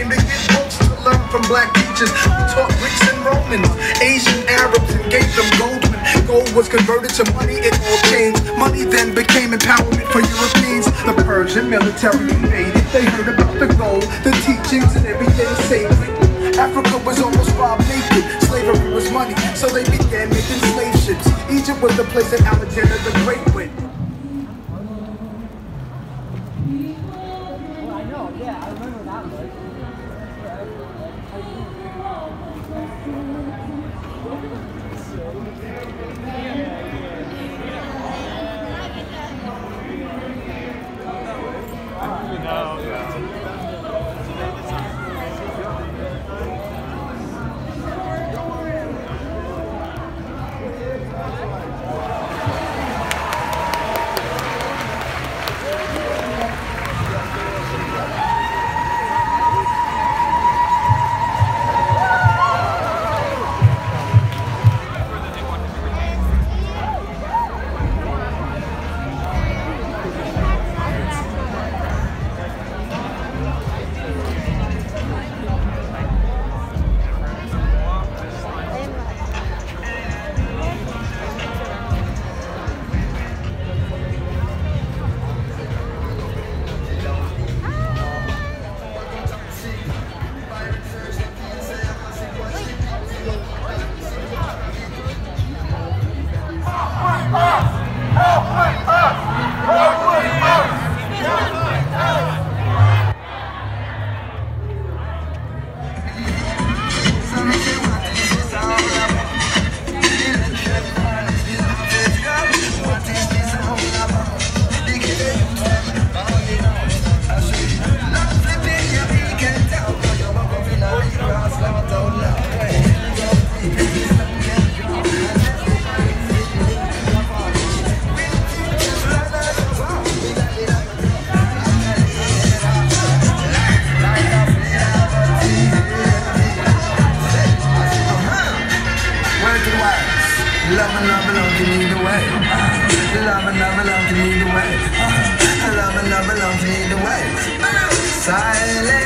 came to get books to learn from black teachers. We taught Greeks and Romans, Asian Arabs, and gave them gold. When gold was converted to money, it all changed. Money then became empowerment for Europeans. The Persian military invaded. They heard about the gold, the teachings, and everything sacred. Africa was almost robbed naked. Slavery was money, so they began making slave ships. Egypt was the place that Alexander the Great went. Well, I know, yeah, I remember that one. Love and love and love can either way. Love and love and love can either way. Love and love and love can either way. Silence.